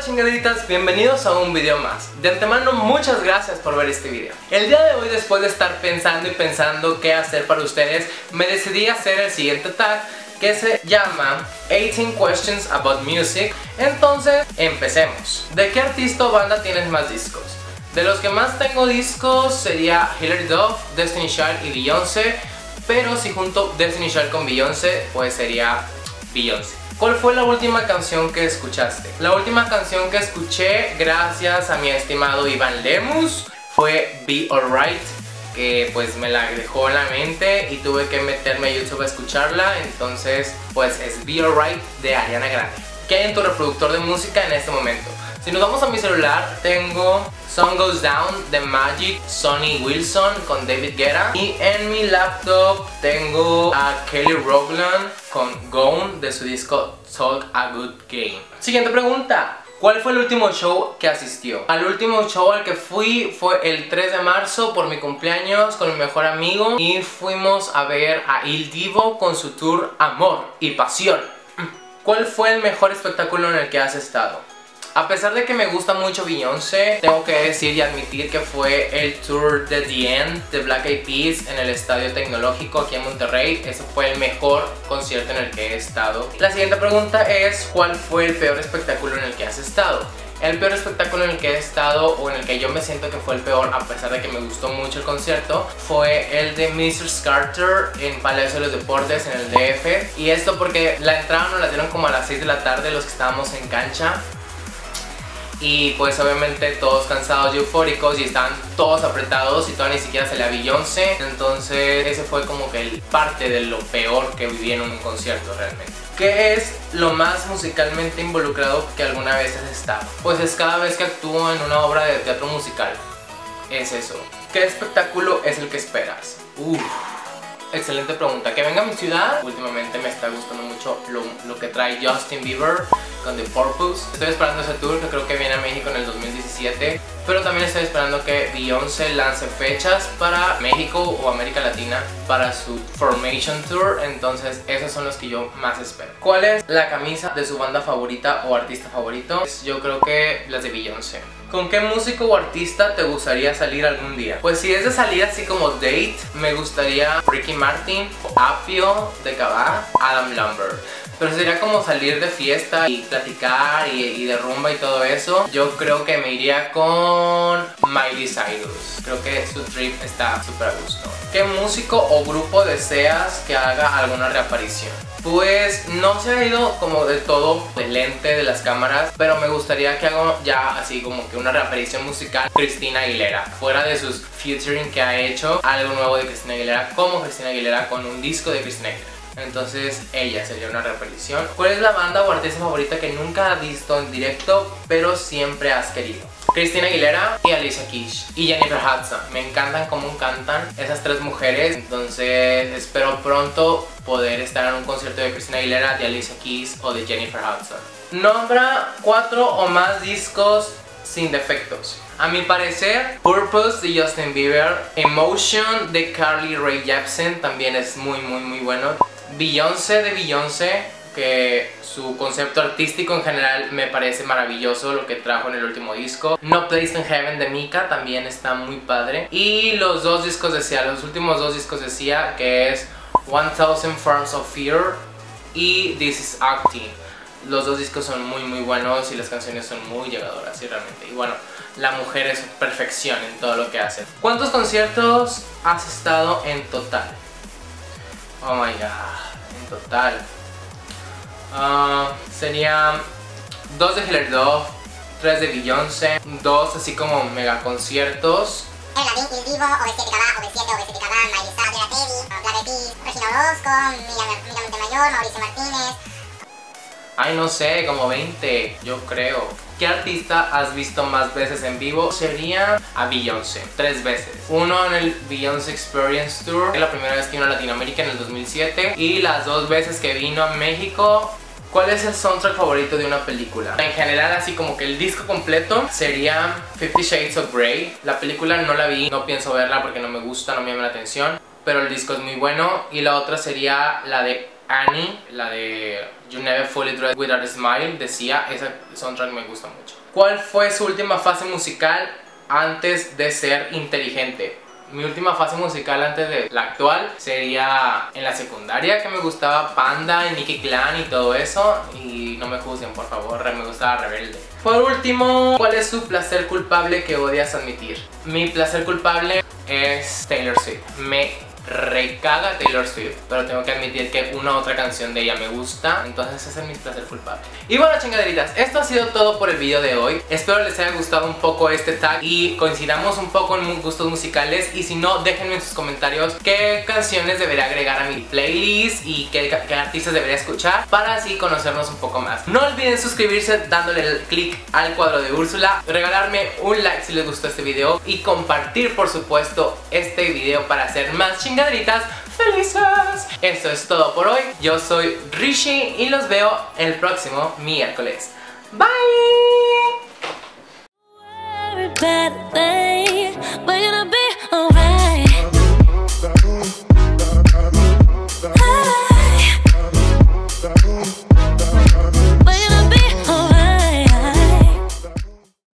Hola chingaditas, bienvenidos a un video más. De antemano muchas gracias por ver este video. El día de hoy, después de estar pensando y pensando qué hacer para ustedes, me decidí a hacer el siguiente tag que se llama 18 Questions About Music. Entonces, empecemos. ¿De qué artista o banda tienes más discos? De los que más tengo discos sería Hilary Duff, Destiny Child y Beyoncé. Pero si junto Destiny Child con Beyoncé, pues sería Beyoncé. ¿Cuál fue la última canción que escuchaste? La última canción que escuché, gracias a mi estimado Iván Lemus, fue Be Alright, que pues me la dejó en la mente y tuve que meterme a YouTube a escucharla. Entonces pues es Be Alright de Ariana Grande. ¿Qué hay en tu reproductor de música en este momento? Si nos vamos a mi celular, tengo Sun Goes Down de Magic, Sonny Wilson con David Guetta. Y en mi laptop tengo a Kelly Rowland con Gone de su disco Talk a Good Game. Siguiente pregunta. ¿Cuál fue el último show que asistió? Al último show al que fui fue el 3 de marzo por mi cumpleaños con mi mejor amigo. Y fuimos a ver a Il Divo con su tour Amor y Pasión. ¿Cuál fue el mejor espectáculo en el que has estado? A pesar de que me gusta mucho Beyoncé, tengo que decir y admitir que fue el tour de The End de Black Eyed Peas en el Estadio Tecnológico aquí en Monterrey. Ese fue el mejor concierto en el que he estado. La siguiente pregunta es: ¿cuál fue el peor espectáculo en el que has estado? El peor espectáculo en el que he estado, o en el que yo me siento que fue el peor, a pesar de que me gustó mucho el concierto, fue el de Mr. Carter en Palacio de los Deportes en el DF. Y esto porque la entrada nos la dieron como a las 6 de la tarde los que estábamos en cancha. Y pues obviamente todos cansados y eufóricos y estaban todos apretados y todavía ni siquiera salía Beyoncé. Entonces ese fue como que parte de lo peor que viví en un concierto realmente. ¿Qué es lo más musicalmente involucrado que alguna vez has estado? Pues es cada vez que actúo en una obra de teatro musical. Es eso. ¿Qué espectáculo es el que esperas? Excelente pregunta. Que venga a mi ciudad. Últimamente me está gustando mucho lo que trae Justin Bieber con The Purpose. Estoy esperando ese tour, que creo que viene a México en el 2017. Pero también estoy esperando que Beyoncé lance fechas para México o América Latina para su Formation Tour. Entonces esos son los que yo más espero. ¿Cuál es la camisa de su banda favorita o artista favorito? Yo creo que las de Beyoncé. ¿Con qué músico o artista te gustaría salir algún día? Pues si es de salir así como date, me gustaría Ricky Martin, Apio de Cabá, Adam Lambert. Pero sería como salir de fiesta y platicar y de rumba y todo eso. Yo creo que me iría con Miley Cyrus. Creo que su trip está súper a gusto. ¿Qué músico o grupo deseas que haga alguna reaparición? Pues no se ha ido como de todo del lente de las cámaras, pero me gustaría que haga ya así como que una reaparición musical Christina Aguilera. Fuera de sus featuring que ha hecho, algo nuevo de Christina Aguilera como Christina Aguilera con un disco de Christina Aguilera. Entonces ella sería una reaparición. ¿Cuál es la banda o artista favorita que nunca has visto en directo pero siempre has querido? Christina Aguilera y Alicia Keys y Jennifer Hudson. Me encantan cómo cantan esas tres mujeres. Entonces espero pronto poder estar en un concierto de Christina Aguilera, de Alicia Keys o de Jennifer Hudson. Nombra 4 o más discos sin defectos. A mi parecer, Purpose de Justin Bieber, Emotion de Carly Rae Jepsen también es muy bueno. Beyoncé de Beyoncé, que su concepto artístico en general me parece maravilloso lo que trajo en el último disco. No Place in Heaven de Mika también está muy padre. Y los dos discos de Sia, los últimos dos discos de Sia, que es 1000 Forms of Fear y This Is Acting. Los dos discos son muy buenos y las canciones son muy llegadoras y realmente. Y bueno, la mujer es perfección en todo lo que hace. ¿Cuántos conciertos has estado en total? Oh my god, en total. Serían 2 de Hilary Duff, 3 de Beyoncé, 2 así como mega conciertos. Aladdin, Il Divo, OV7 OV7 Miley Cyrus, Teddy, Black Eyed Peas, Regina Orozco, Miriam Montemayor, Mauricio Martínez. Ay, no sé, como 20, yo creo. ¿Qué artista has visto más veces en vivo? Sería a Beyoncé, 3 veces. Uno en el Beyoncé Experience Tour, la primera vez que vino a Latinoamérica en el 2007. Y las 2 veces que vino a México. ¿Cuál es el soundtrack favorito de una película? En general, así como que el disco completo sería 50 Shades of Grey. La película no la vi, no pienso verla porque no me gusta, no me llama la atención. Pero el disco es muy bueno. Y la otra sería la de Annie, la de You Never Fully Dressed Without a Smile, decía, ese soundtrack me gusta mucho. ¿Cuál fue su última fase musical antes de ser inteligente? Mi última fase musical antes de la actual sería en la secundaria, que me gustaba Panda y Nicki Clan y todo eso. Y no me juzguen, por favor, me gustaba Rebelde. Por último, ¿cuál es su placer culpable que odias admitir? Mi placer culpable es Taylor Swift. Me recaga Taylor Swift, pero tengo que admitir que una u otra canción de ella me gusta, entonces ese es mi placer culpable. Y bueno, chingaderitas, esto ha sido todo por el video de hoy. Espero les haya gustado un poco este tag y coincidamos un poco en gustos musicales. Y si no, déjenme en sus comentarios qué canciones debería agregar a mi playlist y qué artistas debería escuchar, para así conocernos un poco más. No olviden suscribirse dándole el clic al cuadro de Úrsula, regalarme un like si les gustó este video y compartir, por supuesto, este video para hacer más chingaderitas felices. Esto es todo por hoy. Yo soy Rishi y los veo el próximo miércoles. Bye.